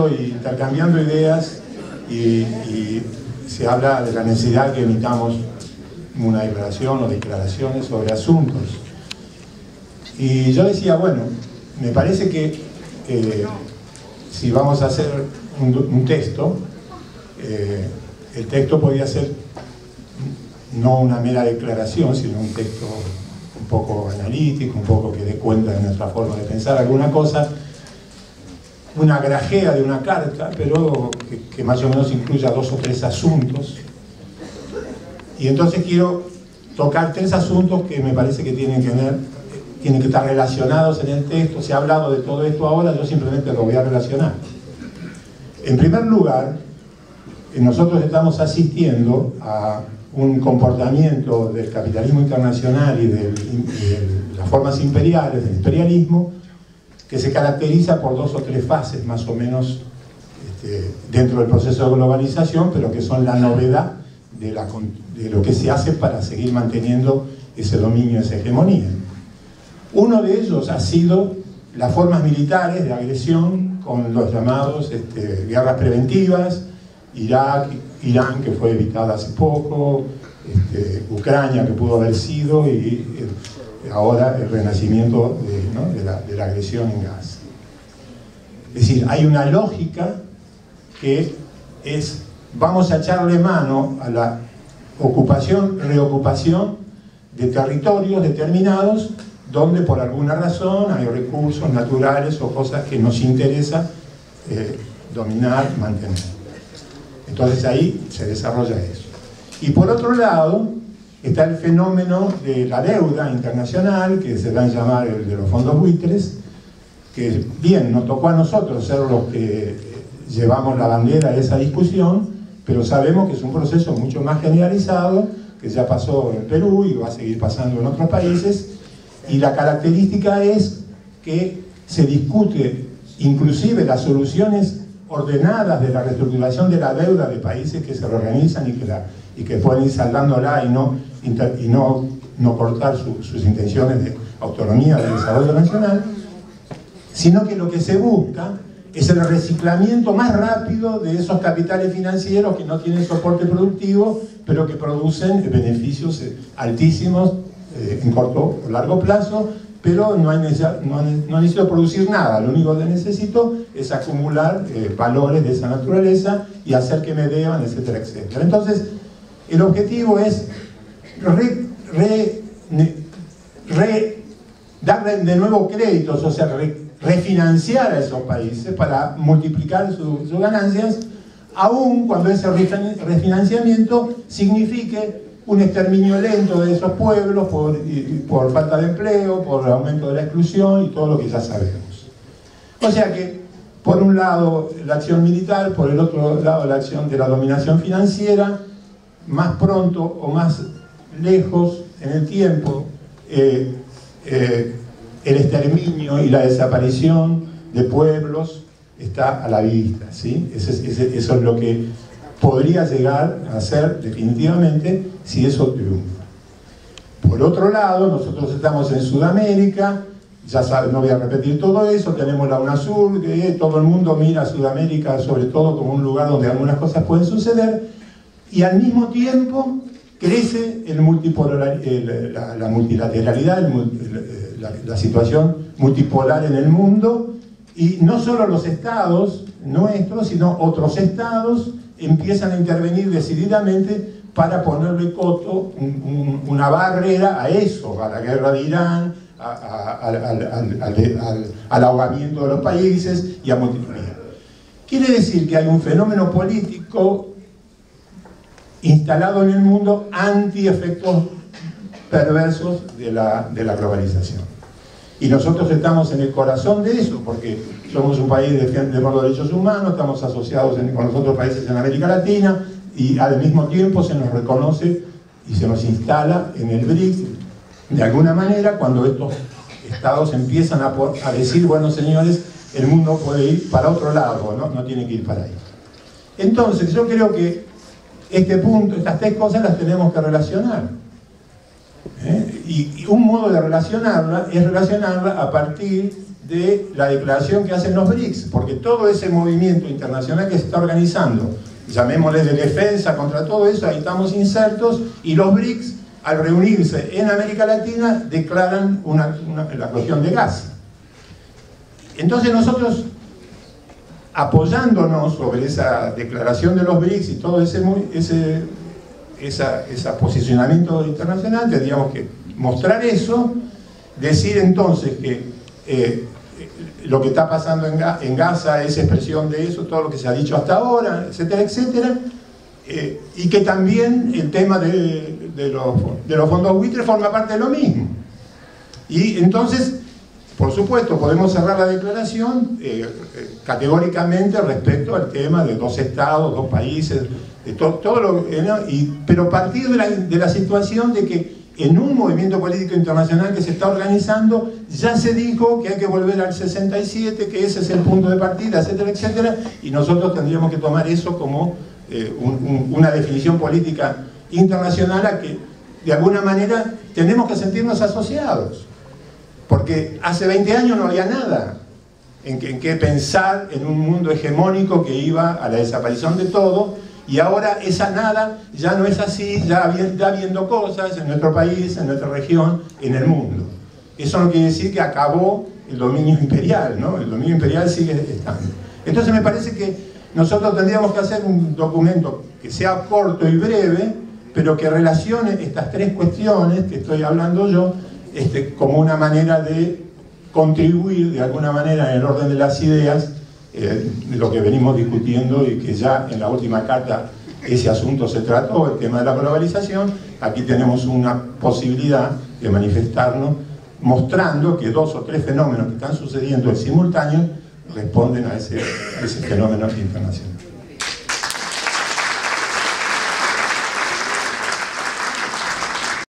y intercambiando ideas y se habla de la necesidad que emitamos una declaración o declaraciones sobre asuntos. Y yo decía, bueno, me parece que si vamos a hacer un texto, el texto podría ser no una mera declaración, sino un texto un poco analítico, un poco que dé cuenta de nuestra forma de pensar, alguna cosa, una grajea de una carta, pero que más o menos incluya 2 o 3 asuntos. Y entonces quiero tocar 3 asuntos que me parece que tienen que estar relacionados en el texto. Se ha hablado de todo esto ahora, yo simplemente lo voy a relacionar. En primer lugar, nosotros estamos asistiendo a un comportamiento del capitalismo internacional y de las formas imperiales, del imperialismo, que se caracteriza por 2 o 3 fases más o menos dentro del proceso de globalización, pero que son la novedad de lo que se hace para seguir manteniendo ese dominio, esa hegemonía. Uno de ellos ha sido las formas militares de agresión con los llamados guerras preventivas, Irak, Irán, que fue evitada hace poco, Ucrania, que pudo haber sido, y ahora el renacimiento de la agresión en Gaza. Es decir, hay una lógica que es, vamos a echarle mano a la ocupación, reocupación de territorios determinados donde por alguna razón hay recursos naturales o cosas que nos interesa dominar, mantener. Entonces ahí se desarrolla eso. Y por otro lado está el fenómeno de la deuda internacional, que se va a llamar el de los fondos buitres, que bien, nos tocó a nosotros ser los que llevamos la bandera de esa discusión, pero sabemos que es un proceso mucho más generalizado, que ya pasó en Perú y va a seguir pasando en otros países, y la característica es que se discute inclusive las soluciones ordenadas de la reestructuración de la deuda de países que se reorganizan y que pueden ir saldándola y no cortar sus intenciones de autonomía, de desarrollo nacional, sino que lo que se busca es el reciclamiento más rápido de esos capitales financieros que no tienen soporte productivo, pero que producen beneficios altísimos en corto o largo plazo, pero no necesito producir nada. Lo único que necesito es acumular valores de esa naturaleza y hacer que me deban, etcétera, etcétera. Entonces, el objetivo es darle de nuevo créditos, o sea, refinanciar a esos países para multiplicar sus ganancias, aun cuando ese refinanciamiento signifique un exterminio lento de esos pueblos por falta de empleo, por el aumento de la exclusión y todo lo que ya sabemos. O sea que, por un lado, la acción militar, por el otro lado, la acción de la dominación financiera, más pronto o más lejos en el tiempo, el exterminio y la desaparición de pueblos está a la vista, ¿sí? Eso es lo que podría llegar a ser definitivamente si eso triunfa. Por otro lado, nosotros estamos en Sudamérica, ya saben, no voy a repetir todo eso, tenemos la UNASUR, que todo el mundo mira a Sudamérica sobre todo como un lugar donde algunas cosas pueden suceder, y al mismo tiempo crece la multilateralidad, la situación multipolar en el mundo, y no solo los estados nuestros, sino otros estados empiezan a intervenir decididamente para ponerle coto, una barrera a eso, a la guerra de Irán, al ahogamiento de los países y a multiplicar. Quiere decir que hay un fenómeno político instalado en el mundo anti-efectos perversos de la globalización. Y nosotros estamos en el corazón de eso, porque somos un país de los derechos humanos, estamos asociados con los otros países en América Latina, y al mismo tiempo se nos reconoce y se nos instala en el BRICS, de alguna manera, cuando estos estados empiezan a decir, bueno, señores, el mundo puede ir para otro lado, no tiene que ir para ahí. Entonces, yo creo que este punto, estas 3 cosas las tenemos que relacionar. Y un modo de relacionarla es relacionarla a partir de la declaración que hacen los BRICS, porque todo ese movimiento internacional que se está organizando, llamémosle de defensa contra todo eso, ahí estamos insertos, y los BRICS, al reunirse en América Latina, declaran la cuestión de Gaza. Entonces nosotros, apoyándonos sobre esa declaración de los BRICS y todo ese posicionamiento internacional, tendríamos que mostrar eso, decir entonces que lo que está pasando en Gaza es expresión de eso, todo lo que se ha dicho hasta ahora, etcétera, etcétera, y que también el tema de los fondos buitres forma parte de lo mismo. Y entonces, por supuesto, podemos cerrar la declaración categóricamente respecto al tema de 2 estados, 2 países, de todo lo, pero partir de la situación de que en un movimiento político internacional que se está organizando, ya se dijo que hay que volver al 67, que ese es el punto de partida, etcétera, etcétera, y nosotros tendríamos que tomar eso como una definición política internacional a que, de alguna manera, tenemos que sentirnos asociados. Porque hace 20 años no había nada en que pensar en un mundo hegemónico que iba a la desaparición de todo, y ahora esa nada ya no es así, ya habiendo cosas en nuestro país, en nuestra región, en el mundo. Eso no quiere decir que acabó el dominio imperial, ¿no? El dominio imperial sigue estando. Entonces me parece que nosotros tendríamos que hacer un documento que sea corto y breve, pero que relacione estas 3 cuestiones que estoy hablando yo, como una manera de contribuir de alguna manera en el orden de las ideas, de lo que venimos discutiendo, y que ya en la última carta ese asunto se trató, el tema de la globalización. Aquí tenemos una posibilidad de manifestarnos mostrando que 2 o 3 fenómenos que están sucediendo en simultáneo responden a ese fenómeno internacional.